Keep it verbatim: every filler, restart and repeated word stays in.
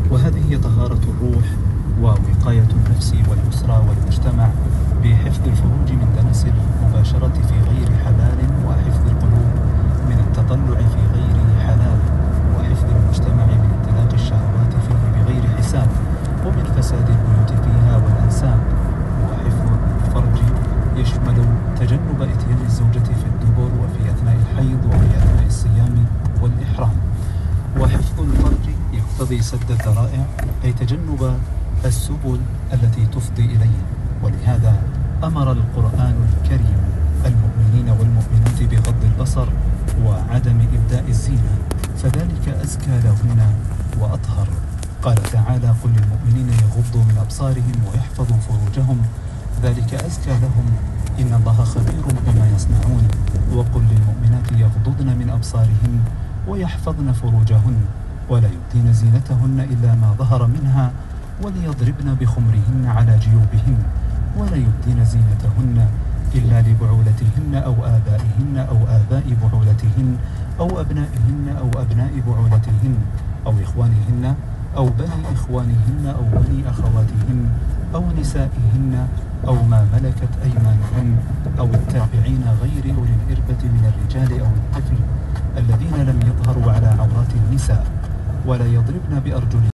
وهذه هي طهارة الروح ووقاية النفس والأسرة والمجتمع بحفظ الفروج من دنس المباشرة في غير حلال، وحفظ القلوب من التطلع في غير حلال، وحفظ المجتمع من انطلاق الشهوات فيه بغير حساب، ومن فساد البيوت فيها والأنساب. وحفظ الفرج يشمل تجنب إتيان الزوجة في الدبر وفي أثناء الحيض وفي أثناء الصيام والإحرام. وحفظ الفرج يقتضي سد الذرائع، أي تجنب السبل التي تفضي إليه. ولهذا أمر القرآن الكريم المؤمنين والمؤمنات بغض البصر وعدم إبداء الزينة، فذلك أزكى لهن وأطهر. قال تعالى: قل للمؤمنين يغضوا من أبصارهم ويحفظوا فروجهم ذلك أزكى لهم إن الله خبير بما يصنعون. وقل للمؤمنات يغضضن من أبصارهن ويحفظن فروجهن ولا يبدين زينتهن إلا ما ظهر منها وليضربن بخمرهن على جيوبهن ولا يبدين زينتهن إلا لبعولتهن أو آبائهن أو آباء بعولتهن أو أبنائهن أو أبناء بعولتهن أو إخوانهن أو بني إخوانهن أو بني أخواتهن أو نسائهن أو ما ملكت أيمانهن أو التابعين غير أولي الإربة من الرجال أو الطفل الذين لم يظهروا على عورات النساء، ولا يضربن بأرجلهن